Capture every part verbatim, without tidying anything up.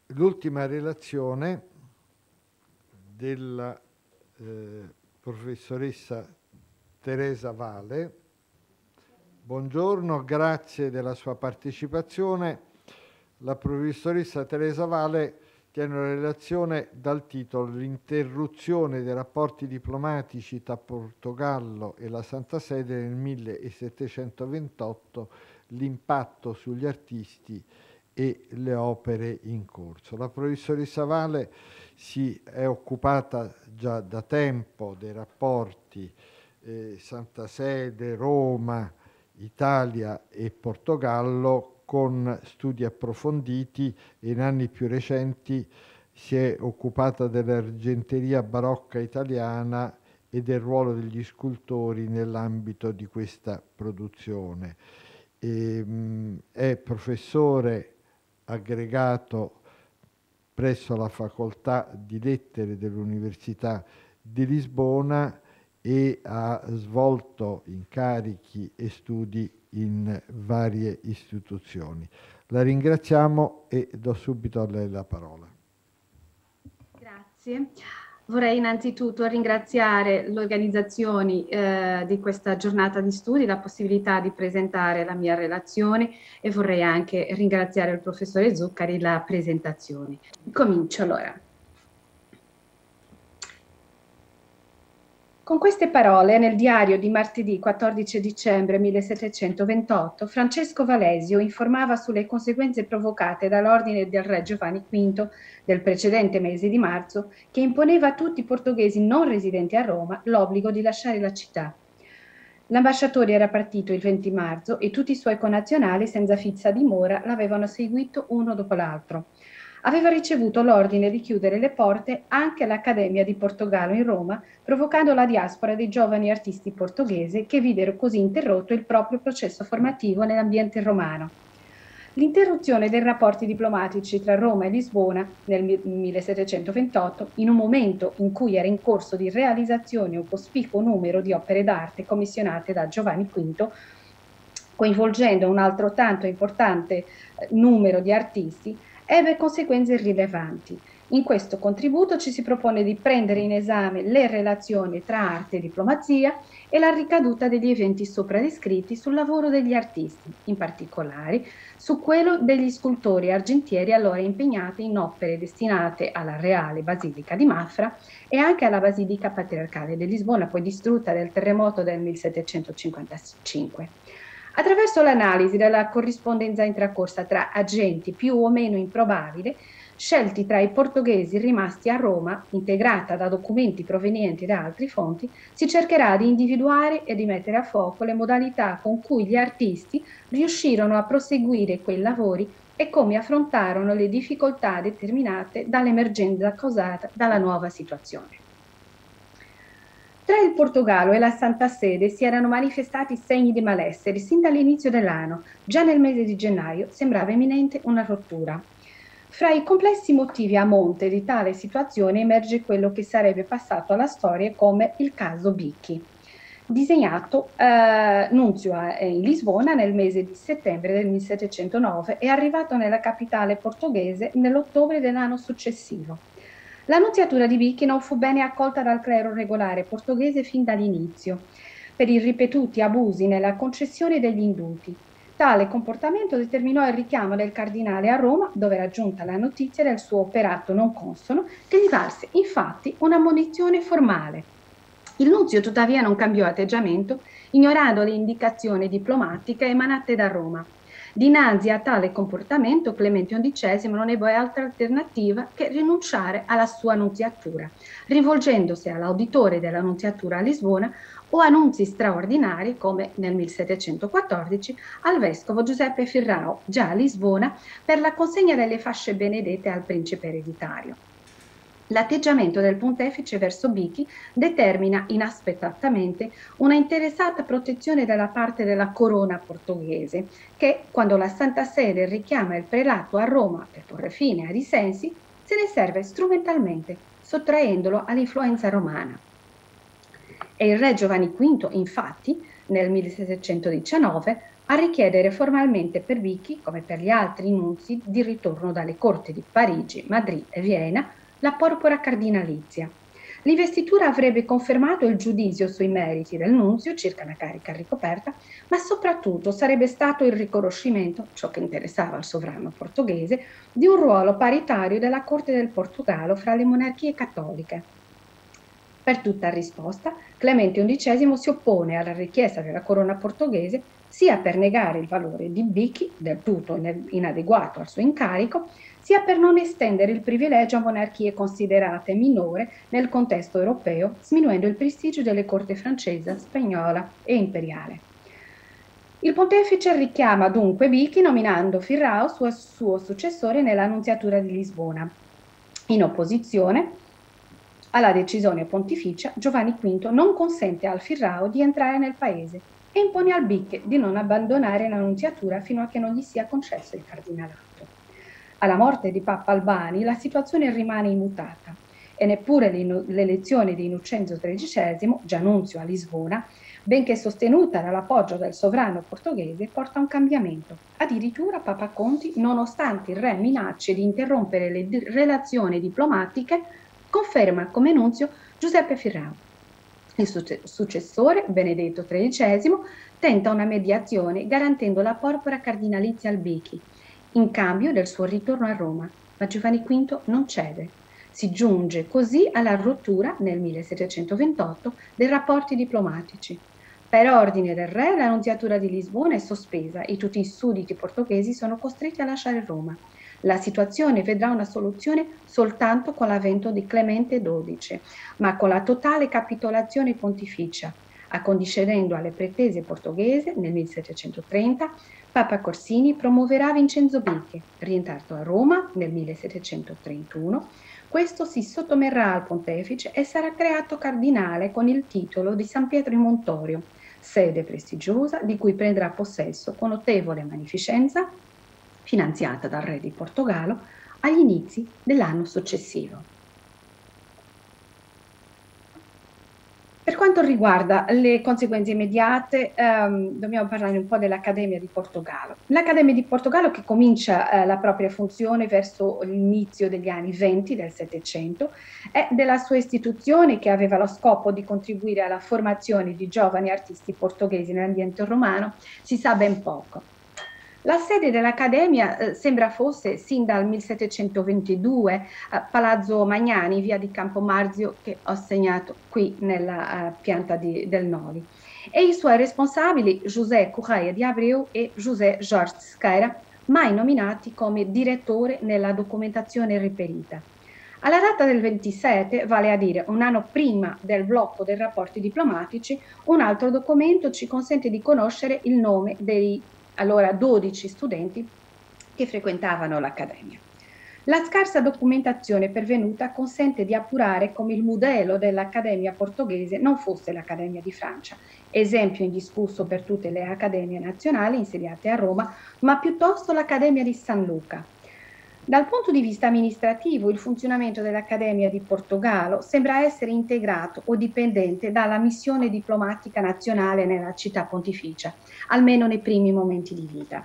l'ultima relazione della eh, professoressa Teresa Vale. Buongiorno, grazie della sua partecipazione. La professoressa Teresa Vale tiene una relazione dal titolo L'interruzione dei rapporti diplomatici tra Portogallo e la Santa Sede nel millesettecentoventotto, l'impatto sugli artisti e le opere in corso. La professoressa Vale si è occupata già da tempo dei rapporti eh, Santa Sede, Roma, Italia e Portogallo con studi approfonditi e in anni più recenti si è occupata dell'argenteria barocca italiana e del ruolo degli scultori nell'ambito di questa produzione. E, mh, è professore aggregato presso la Facoltà di Lettere dell'Università di Lisbona e ha svolto incarichi e studi in varie istituzioni. La ringraziamo e do subito a lei la parola. Grazie. Vorrei innanzitutto ringraziare le organizzazioni eh, di questa giornata di studi, la possibilità di presentare la mia relazione, e vorrei anche ringraziare il professore Zuccari la presentazione. Comincio allora. Con queste parole, nel diario di martedì quattordici dicembre millesettecentoventotto, Francesco Valesio informava sulle conseguenze provocate dall'ordine del re Giovanni V del precedente mese di marzo, che imponeva a tutti i portoghesi non residenti a Roma l'obbligo di lasciare la città. L'ambasciatore era partito il venti marzo e tutti i suoi connazionali senza fissa dimora l'avevano seguito uno dopo l'altro. Aveva ricevuto l'ordine di chiudere le porte anche all'Accademia di Portogallo in Roma, provocando la diaspora dei giovani artisti portoghesi che videro così interrotto il proprio processo formativo nell'ambiente romano. L'interruzione dei rapporti diplomatici tra Roma e Lisbona nel millesettecentoventotto, in un momento in cui era in corso di realizzazione un cospicuo numero di opere d'arte commissionate da Giovanni V, coinvolgendo un altrettanto importante numero di artisti, ebbe conseguenze rilevanti. In questo contributo ci si propone di prendere in esame le relazioni tra arte e diplomazia e la ricaduta degli eventi sopra descritti sul lavoro degli artisti, in particolare su quello degli scultori argentieri allora impegnati in opere destinate alla Reale Basilica di Mafra e anche alla Basilica Patriarcale di Lisbona, poi distrutta dal terremoto del millesettecentocinquantacinque. Attraverso l'analisi della corrispondenza intracorsa tra agenti più o meno improbabili, scelti tra i portoghesi rimasti a Roma, integrata da documenti provenienti da altre fonti, si cercherà di individuare e di mettere a fuoco le modalità con cui gli artisti riuscirono a proseguire quei lavori e come affrontarono le difficoltà determinate dall'emergenza causata dalla nuova situazione. Tra il Portogallo e la Santa Sede si erano manifestati segni di malessere sin dall'inizio dell'anno. Già nel mese di gennaio sembrava imminente una rottura. Fra i complessi motivi a monte di tale situazione emerge quello che sarebbe passato alla storia come il caso Bicchi, disegnato eh, nunzio in Lisbona nel mese di settembre del millesettecentonove e arrivato nella capitale portoghese nell'ottobre dell'anno successivo. La nunziatura di Bicchi non fu bene accolta dal clero regolare portoghese fin dall'inizio, per i ripetuti abusi nella concessione degli indulti. Tale comportamento determinò il richiamo del cardinale a Roma, dove era giunta la notizia del suo operato non consono, che gli valse infatti un'ammonizione formale. Il nunzio tuttavia non cambiò atteggiamento, ignorando le indicazioni diplomatiche emanate da Roma. Dinanzi a tale comportamento Clemente undicesimo non ebbe altra alternativa che rinunciare alla sua nunziatura, rivolgendosi all'auditore della nunziatura a Lisbona o a nunzi straordinari, come nel millesettecentoquattordici, al vescovo Giuseppe Firrao, già a Lisbona, per la consegna delle fasce benedette al principe ereditario. L'atteggiamento del pontefice verso Bicchi determina inaspettatamente una interessata protezione dalla parte della corona portoghese, che, quando la Santa Sede richiama il prelato a Roma per porre fine ai dissensi, se ne serve strumentalmente, sottraendolo all'influenza romana. E il re Giovanni V, infatti, nel millesettecentodiciannove, a richiedere formalmente per Vichi, come per gli altri nunzi di ritorno dalle corti di Parigi, Madrid e Vienna, la porpora cardinalizia. L'investitura avrebbe confermato il giudizio sui meriti del nunzio circa la carica ricoperta, ma soprattutto sarebbe stato il riconoscimento, ciò che interessava al sovrano portoghese, di un ruolo paritario della corte del Portogallo fra le monarchie cattoliche. Per tutta risposta, Clemente undicesimo si oppone alla richiesta della corona portoghese sia per negare il valore di Vichi, del tutto inadeguato al suo incarico, sia per non estendere il privilegio a monarchie considerate minore nel contesto europeo, sminuendo il prestigio delle corti francese, spagnola e imperiale. Il pontefice richiama dunque Vichi nominando Firrao suo, suo successore nella Nunziatura di Lisbona. In opposizione alla decisione pontificia, Giovanni quinto non consente al Firrao di entrare nel paese e impone al Vic di non abbandonare la nunziatura fino a che non gli sia concesso il cardinalato. Alla morte di Papa Albani la situazione rimane immutata e neppure l'elezione di Innocenzo tredicesimo, già nunzio a Lisbona, benché sostenuta dall'appoggio del sovrano portoghese, porta a un cambiamento. Addirittura Papa Conti, nonostante il re minacce di interrompere le relazioni diplomatiche, conferma come nunzio Giuseppe Firrao. Il successore, Benedetto tredicesimo, tenta una mediazione garantendo la porpora cardinalizia al Becchi, in cambio del suo ritorno a Roma, ma Giovanni quinto non cede. Si giunge così alla rottura, nel millesettecentoventotto, dei rapporti diplomatici. Per ordine del re, la nunziatura di Lisbona è sospesa e tutti i sudditi portoghesi sono costretti a lasciare Roma. La situazione vedrà una soluzione soltanto con l'avvento di Clemente dodici, ma con la totale capitolazione pontificia, accondiscendendo alle pretese portoghesi nel millesettecentotrenta, Papa Corsini promuoverà Vincenzo Becchi, rientrato a Roma nel millesettecentotrentuno. Questo si sottomerrà al pontefice e sarà creato cardinale con il titolo di San Pietro in Montorio, sede prestigiosa di cui prenderà possesso con notevole magnificenza, finanziata dal re di Portogallo, agli inizi dell'anno successivo. Per quanto riguarda le conseguenze immediate, ehm, dobbiamo parlare un po' dell'Accademia di Portogallo. L'Accademia di Portogallo, che comincia eh, la propria funzione verso l'inizio degli anni venti del Settecento, è della sua istituzione che aveva lo scopo di contribuire alla formazione di giovani artisti portoghesi nell'ambiente romano, si sa ben poco. La sede dell'Accademia eh, sembra fosse sin dal millesettecentoventidue a Palazzo Magnani, via di Campomarzio, che ho segnato qui nella uh, pianta di, del Noli. E i suoi responsabili, José Correia de Abreu e José Jorge Scaira, mai nominati come direttore nella documentazione reperita. Alla data del ventisette, vale a dire un anno prima del blocco dei rapporti diplomatici, un altro documento ci consente di conoscere il nome dei allora dodici studenti che frequentavano l'Accademia. La scarsa documentazione pervenuta consente di appurare come il modello dell'Accademia portoghese non fosse l'Accademia di Francia, esempio indiscusso per tutte le accademie nazionali insediate a Roma, ma piuttosto l'Accademia di San Luca. Dal punto di vista amministrativo, il funzionamento dell'Accademia di Portogallo sembra essere integrato o dipendente dalla missione diplomatica nazionale nella città pontificia, almeno nei primi momenti di vita.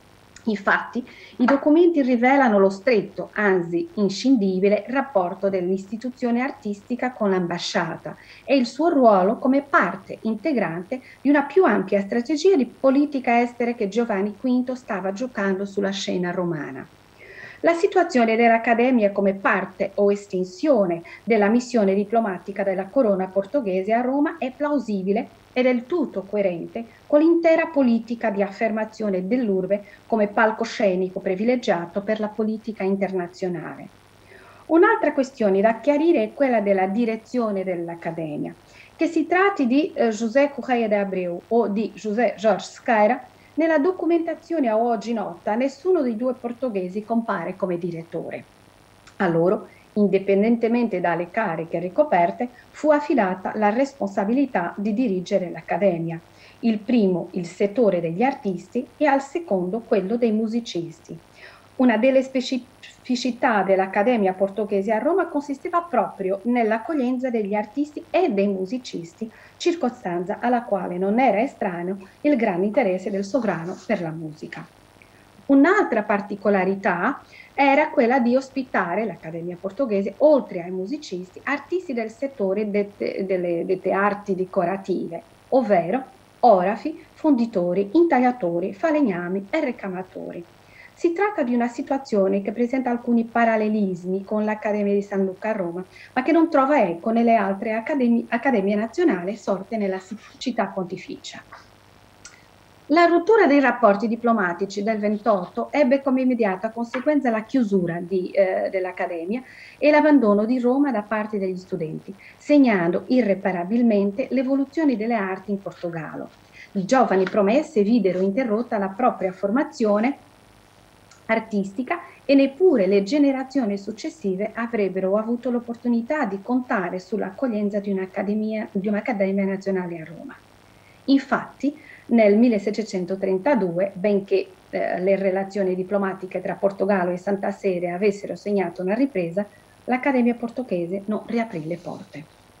Infatti, i documenti rivelano lo stretto, anzi inscindibile, rapporto dell'istituzione artistica con l'ambasciata e il suo ruolo come parte integrante di una più ampia strategia di politica estera che Giovanni quinto stava giocando sulla scena romana. La situazione dell'Accademia come parte o estinzione della missione diplomatica della corona portoghese a Roma è plausibile e del tutto coerente con l'intera politica di affermazione dell'urbe come palcoscenico privilegiato per la politica internazionale. Un'altra questione da chiarire è quella della direzione dell'Accademia. Che si tratti di eh, José Correia de Abreu o di José Jorge Scaira, nella documentazione a oggi nota nessuno dei due portoghesi compare come direttore. A loro, indipendentemente dalle cariche ricoperte, fu affidata la responsabilità di dirigere l'Accademia, il primo il settore degli artisti e al secondo quello dei musicisti. Una delle specificità dell'Accademia Portoghese a Roma consisteva proprio nell'accoglienza degli artisti e dei musicisti, circostanza alla quale non era estraneo il grande interesse del sovrano per la musica. Un'altra particolarità era quella di ospitare l'Accademia Portoghese, oltre ai musicisti, artisti del settore delle, delle, delle arti decorative, ovvero orafi, fonditori, intagliatori, falegnami e recamatori. Si tratta di una situazione che presenta alcuni parallelismi con l'Accademia di San Luca a Roma, ma che non trova eco nelle altre accademie, accademie nazionali sorte nella città pontificia. La rottura dei rapporti diplomatici del ventotto ebbe come immediata conseguenza la chiusura eh, dell'Accademia e l'abbandono di Roma da parte degli studenti, segnando irreparabilmente l'evoluzione delle arti in Portogallo. I giovani promesse videro interrotta la propria formazione artistica e neppure le generazioni successive avrebbero avuto l'opportunità di contare sull'accoglienza di un'accademia, di un'accademia nazionale a Roma. Infatti, nel millesettecentotrentadue, benché eh, le relazioni diplomatiche tra Portogallo e Santa Sede avessero segnato una ripresa, l'Accademia Portoghese non riaprì le porte.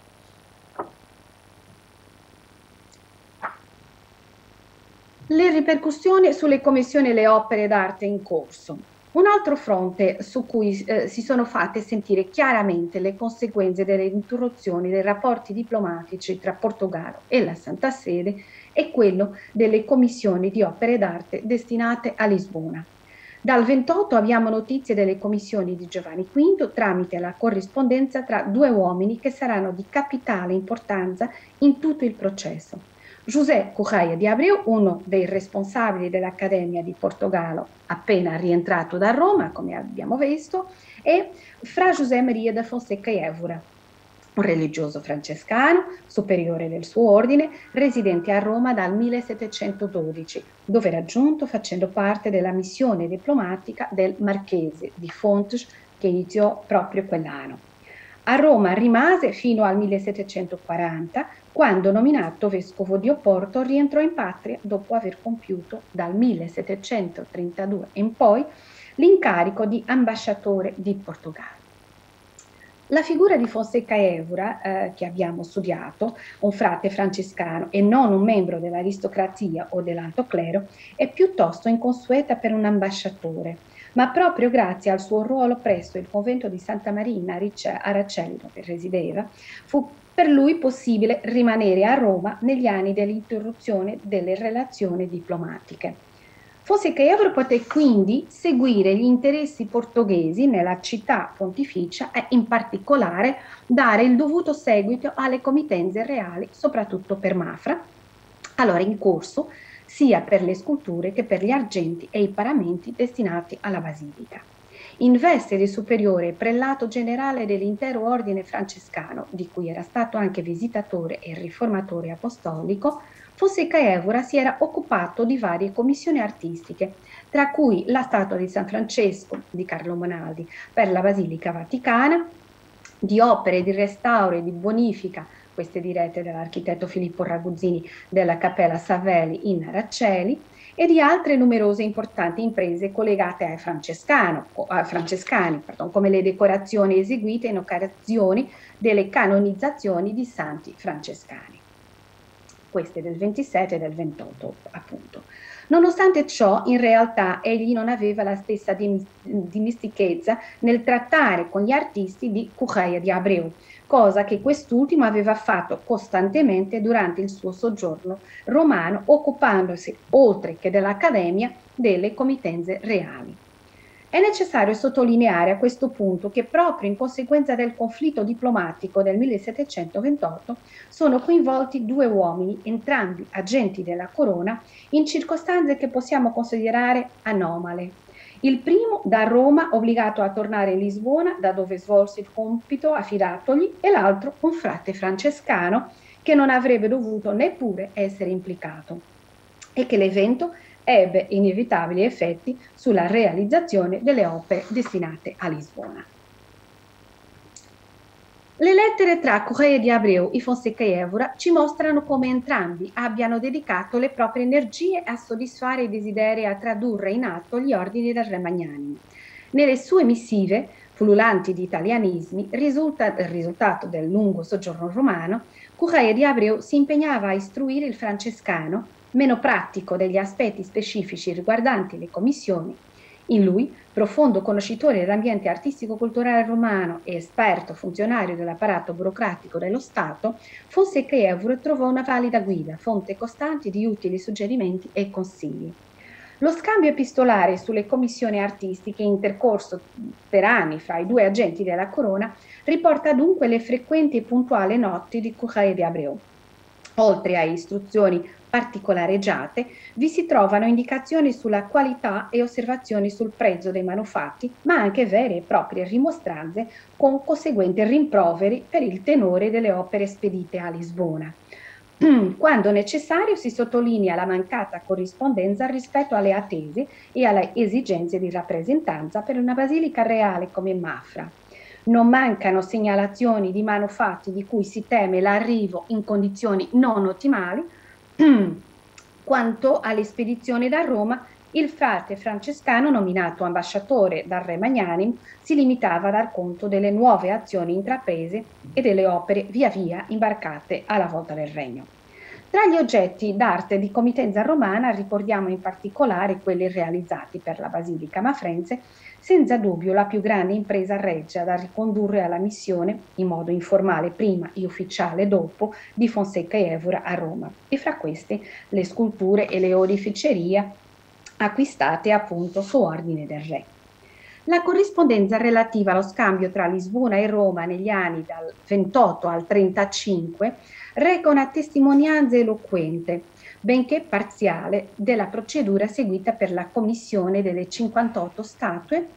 Le ripercussioni sulle commissioni e le opere d'arte in corso. Un altro fronte su cui eh, si sono fatte sentire chiaramente le conseguenze delle interruzioni dei rapporti diplomatici tra Portogallo e la Santa Sede è quello delle commissioni di opere d'arte destinate a Lisbona. Dal ventotto abbiamo notizie delle commissioni di Giovanni quinto tramite la corrispondenza tra due uomini che saranno di capitale importanza in tutto il processo. José Correia de Abreu, uno dei responsabili dell'Accademia di Portogallo, appena rientrato da Roma, come abbiamo visto, e Fra José Maria da Fonseca e Évora, un religioso francescano, superiore del suo ordine, residente a Roma dal millesettecentododici, dove era giunto facendo parte della missione diplomatica del Marchese di Fontes, che iniziò proprio quell'anno. A Roma rimase fino al millesettecentoquaranta, quando nominato vescovo di Oporto rientrò in patria dopo aver compiuto dal millesettecentotrentadue in poi l'incarico di ambasciatore di Portogallo. La figura di Fonseca Évora, eh, che abbiamo studiato, un frate francescano e non un membro dell'aristocrazia o dell'alto clero, è piuttosto inconsueta per un ambasciatore, ma proprio grazie al suo ruolo presso il convento di Santa Marina a Racello, dove risiedeva, fu per lui possibile rimanere a Roma negli anni dell'interruzione delle relazioni diplomatiche. Fonseca Évora poté quindi seguire gli interessi portoghesi nella città pontificia e in particolare dare il dovuto seguito alle committenze reali, soprattutto per Mafra, allora in corso sia per le sculture che per gli argenti e i paramenti destinati alla basilica. In veste di superiore prelato generale dell'intero ordine francescano, di cui era stato anche visitatore e riformatore apostolico, Fonseca Évora si era occupato di varie commissioni artistiche, tra cui la statua di San Francesco di Carlo Monaldi per la Basilica Vaticana, di opere di restauro e di bonifica, queste dirette dall'architetto Filippo Raguzzini della Cappella Savelli in Araceli, e di altre numerose importanti imprese collegate ai francescani, francescani pardon, come le decorazioni eseguite in occasione delle canonizzazioni di santi francescani. Queste del ventisette e del ventotto, appunto. Nonostante ciò, in realtà egli non aveva la stessa dimestichezza nel trattare con gli artisti di Correia de Abreu, cosa che quest'ultimo aveva fatto costantemente durante il suo soggiorno romano, occupandosi, oltre che dell'Accademia, delle committenze reali. È necessario sottolineare a questo punto che proprio in conseguenza del conflitto diplomatico del millesettecentoventotto sono coinvolti due uomini, entrambi agenti della corona, in circostanze che possiamo considerare anomale. Il primo da Roma, obbligato a tornare in Lisbona, da dove svolse il compito affidatogli, e l'altro un frate francescano che non avrebbe dovuto neppure essere implicato, e che l'evento ebbe inevitabili effetti sulla realizzazione delle opere destinate a Lisbona. Le lettere tra Correia di Abreu e Fonseca e Évora ci mostrano come entrambi abbiano dedicato le proprie energie a soddisfare i desideri e a tradurre in atto gli ordini del re magnanimo. Nelle sue missive, pullulanti di italianismi, risulta, il risultato del lungo soggiorno romano, Correia di Abreu si impegnava a istruire il francescano, meno pratico degli aspetti specifici riguardanti le commissioni. In lui, profondo conoscitore dell'ambiente artistico-culturale romano e esperto funzionario dell'apparato burocratico dello Stato, Fonseca e Évora trovò una valida guida, fonte costante di utili suggerimenti e consigli. Lo scambio epistolare sulle commissioni artistiche intercorso per anni fra i due agenti della corona riporta dunque le frequenti e puntuali notti di Correia di Abreu. Oltre a istruzioni particolareggiate, vi si trovano indicazioni sulla qualità e osservazioni sul prezzo dei manufatti, ma anche vere e proprie rimostranze con conseguenti rimproveri per il tenore delle opere spedite a Lisbona. Quando necessario si sottolinea la mancata corrispondenza rispetto alle attese e alle esigenze di rappresentanza per una basilica reale come Mafra. Non mancano segnalazioni di manufatti di cui si teme l'arrivo in condizioni non ottimali. Quanto alle spedizioni da Roma, il frate francescano nominato ambasciatore dal re Magnanimo si limitava a dar conto delle nuove azioni intraprese e delle opere via via imbarcate alla volta del regno. Tra gli oggetti d'arte di committenza romana ricordiamo in particolare quelli realizzati per la Basilica Mafrense, senza dubbio la più grande impresa reggia da ricondurre alla missione, in modo informale prima e ufficiale dopo, di Fonseca e Évora a Roma, e fra queste le sculture e le oreficerie acquistate appunto su ordine del re. La corrispondenza relativa allo scambio tra Lisbona e Roma negli anni dal ventotto al trentacinque reca una testimonianza eloquente, benché parziale, della procedura seguita per la commissione delle cinquantotto statue,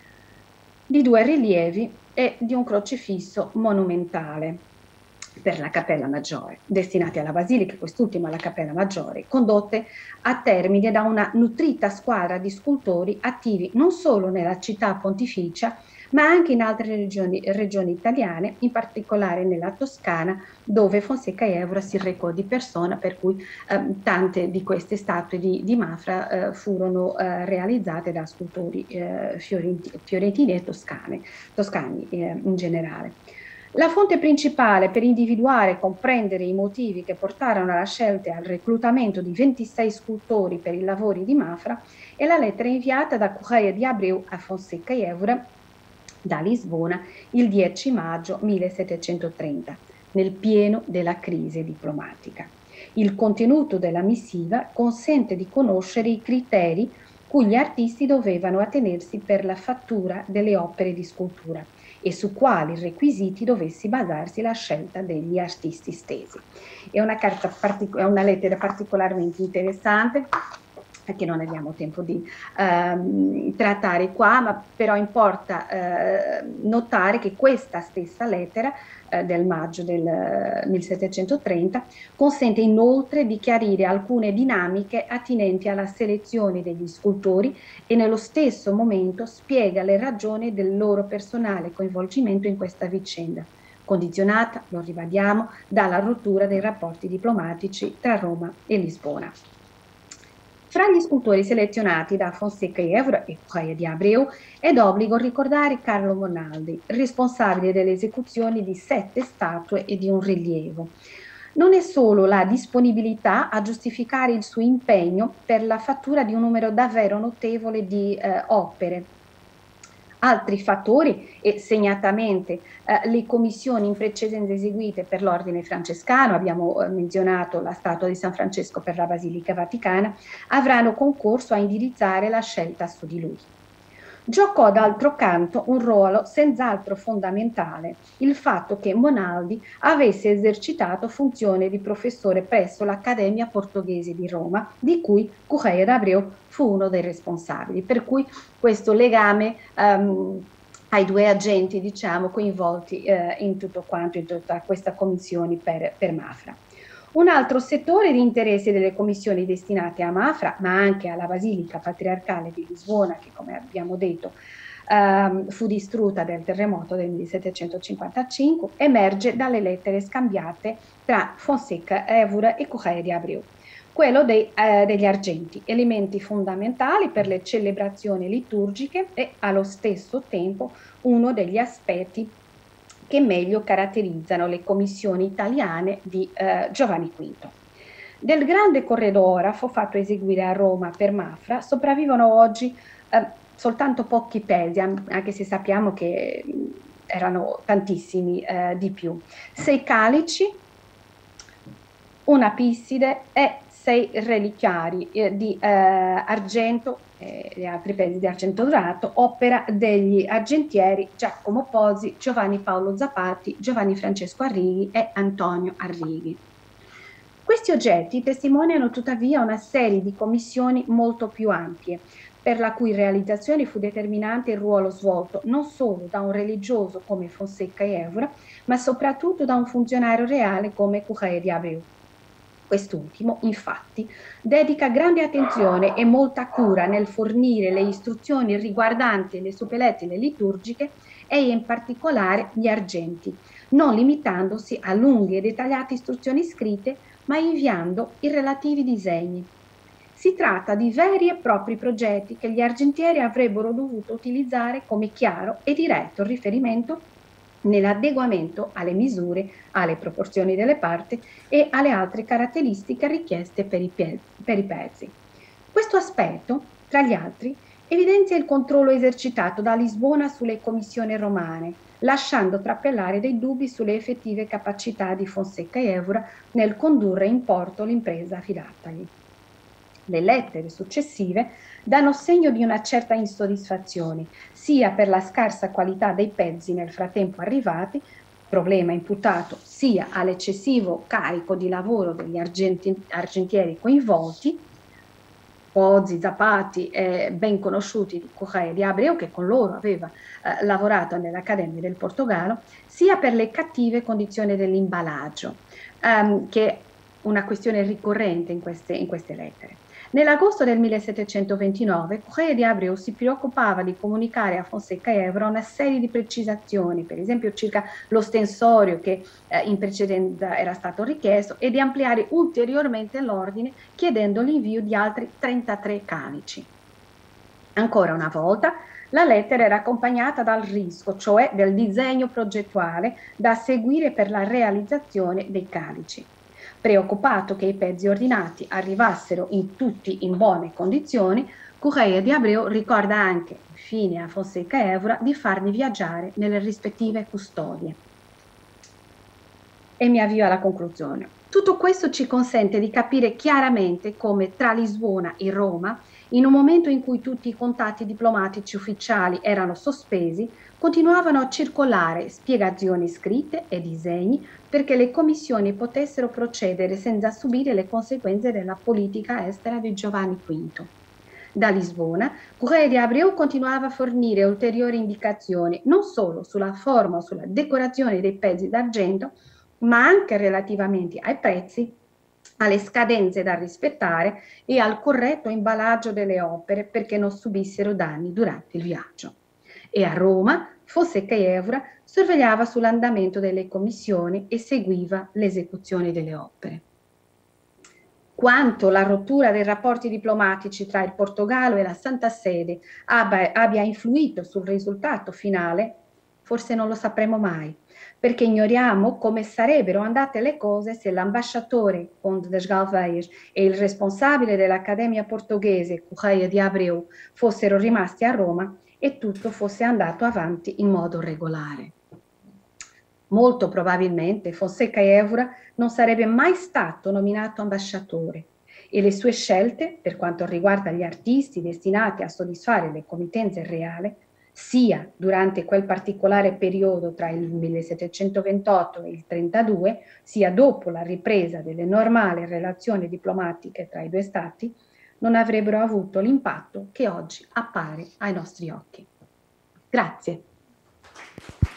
di due rilievi e di un crocifisso monumentale per la Cappella Maggiore, destinati alla Basilica, quest'ultima alla Cappella Maggiore, condotte a termine da una nutrita squadra di scultori attivi non solo nella città pontificia, ma anche in altre regioni, regioni italiane, in particolare nella Toscana, dove Fonseca e Évora si recò di persona, per cui eh, tante di queste statue di, di Mafra eh, furono eh, realizzate da scultori eh, fiorentini, fiorentini e toscane, toscani eh, in generale. La fonte principale per individuare e comprendere i motivi che portarono alla scelta e al reclutamento di ventisei scultori per i lavori di Mafra è la lettera inviata da Correia di Abreu a Fonseca e Évora da Lisbona il dieci maggio millesettecentotrenta, nel pieno della crisi diplomatica. Il contenuto della missiva consente di conoscere i criteri cui gli artisti dovevano attenersi per la fattura delle opere di scultura e su quali requisiti dovesse basarsi la scelta degli artisti stessi. È una, carta è una lettera particolarmente interessante, che non abbiamo tempo di ehm, trattare qua, ma però importa eh, notare che questa stessa lettera eh, del maggio del millesettecentotrenta consente inoltre di chiarire alcune dinamiche attinenti alla selezione degli scultori e nello stesso momento spiega le ragioni del loro personale coinvolgimento in questa vicenda, condizionata, lo ribadiamo, dalla rottura dei rapporti diplomatici tra Roma e Lisbona. Fra gli scultori selezionati da Fonseca e Évora e Correia di Abreu è d'obbligo ricordare Carlo Monaldi, responsabile delle esecuzioni di sette statue e di un rilievo. Non è solo la disponibilità a giustificare il suo impegno per la fattura di un numero davvero notevole di eh, opere. Altri fattori, e segnatamente eh, le commissioni in precedenza eseguite per l'ordine francescano, abbiamo eh, menzionato la statua di San Francesco per la Basilica Vaticana, avranno concorso a indirizzare la scelta su di lui. Giocò d'altro canto un ruolo senz'altro fondamentale il fatto che Monaldi avesse esercitato funzione di professore presso l'Accademia Portoghese di Roma, di cui Correia d'Abreu fu uno dei responsabili, per cui questo legame um, ai due agenti, diciamo, coinvolti eh, in tutto quanto, in tutta questa commissione per, per Mafra. Un altro settore di interesse delle commissioni destinate a Mafra, ma anche alla Basilica Patriarcale di Lisbona, che come abbiamo detto ehm, fu distrutta dal terremoto del millesettecentocinquantacinque, emerge dalle lettere scambiate tra Fonseca Évora e Correia de Abreu. Quello dei, eh, degli argenti, elementi fondamentali per le celebrazioni liturgiche e allo stesso tempo uno degli aspetti che meglio caratterizzano le commissioni italiane di eh, Giovanni quinto. Del grande corredorafo fatto eseguire a Roma per Mafra sopravvivono oggi eh, soltanto pochi pesi, anche se sappiamo che erano tantissimi eh, di più. Sei calici, una pisside e sei reliquiari eh, di eh, argento e eh, altri pesi di argento dorato, opera degli argentieri Giacomo Pozzi, Giovanni Paolo Zappati, Giovanni Francesco Arrighi e Antonio Arrighi. Questi oggetti testimoniano tuttavia una serie di commissioni molto più ampie, per la cui realizzazione fu determinante il ruolo svolto non solo da un religioso come Fonseca Évora, ma soprattutto da un funzionario reale come Correia de Abreu. Quest'ultimo, infatti, dedica grande attenzione e molta cura nel fornire le istruzioni riguardanti le suppellettili liturgiche e in particolare gli argenti, non limitandosi a lunghe e dettagliate istruzioni scritte, ma inviando i relativi disegni. Si tratta di veri e propri progetti che gli argentieri avrebbero dovuto utilizzare come chiaro e diretto riferimento nell'adeguamento alle misure, alle proporzioni delle parti e alle altre caratteristiche richieste per i, per i pezzi. Questo aspetto, tra gli altri, evidenzia il controllo esercitato da Lisbona sulle commissioni romane, lasciando trapelare dei dubbi sulle effettive capacità di Fonseca Évora nel condurre in porto l'impresa affidatagli. Le lettere successive danno segno di una certa insoddisfazione, sia per la scarsa qualità dei pezzi nel frattempo arrivati, problema imputato sia all'eccessivo carico di lavoro degli argenti, argentieri coinvolti, Pozzi, Zappati, eh, ben conosciuti di Correia de Abreu, che con loro aveva eh, lavorato nell'Accademia del Portogallo, sia per le cattive condizioni dell'imballaggio, ehm, che è una questione ricorrente in queste, in queste lettere. Nell'agosto del millesettecentoventinove, Correia de Abreu si preoccupava di comunicare a Fonseca Évora una serie di precisazioni, per esempio circa lo stensorio che eh, in precedenza era stato richiesto, e di ampliare ulteriormente l'ordine chiedendo l'invio di altri trentatré calici. Ancora una volta, la lettera era accompagnata dal risco, cioè del disegno progettuale da seguire per la realizzazione dei calici. Preoccupato che i pezzi ordinati arrivassero in tutti in buone condizioni, Correia de Abreu ricorda anche, infine a Fonseca Évora, di farli viaggiare nelle rispettive custodie. E mi avvio alla conclusione. Tutto questo ci consente di capire chiaramente come tra Lisbona e Roma, in un momento in cui tutti i contatti diplomatici ufficiali erano sospesi, continuavano a circolare spiegazioni scritte e disegni perché le commissioni potessero procedere senza subire le conseguenze della politica estera di Giovanni quinto. Da Lisbona, Correia de Abreu continuava a fornire ulteriori indicazioni non solo sulla forma o sulla decorazione dei pezzi d'argento, ma anche relativamente ai prezzi, alle scadenze da rispettare e al corretto imballaggio delle opere perché non subissero danni durante il viaggio. E a Roma, Fonseca Évora sorvegliava sull'andamento delle commissioni e seguiva l'esecuzione delle opere. Quanto la rottura dei rapporti diplomatici tra il Portogallo e la Santa Sede abbia, abbia influito sul risultato finale, forse non lo sapremo mai, perché ignoriamo come sarebbero andate le cose se l'ambasciatore Conde das Galveias e il responsabile dell'Accademia portoghese Correia de Abreu fossero rimasti a Roma e tutto fosse andato avanti in modo regolare. Molto probabilmente Fonseca Évora non sarebbe mai stato nominato ambasciatore e le sue scelte, per quanto riguarda gli artisti destinati a soddisfare le committenze reali, sia durante quel particolare periodo tra il millesettecentoventotto e il trentadue, sia dopo la ripresa delle normali relazioni diplomatiche tra i due stati, non avrebbero avuto l'impatto che oggi appare ai nostri occhi. Grazie.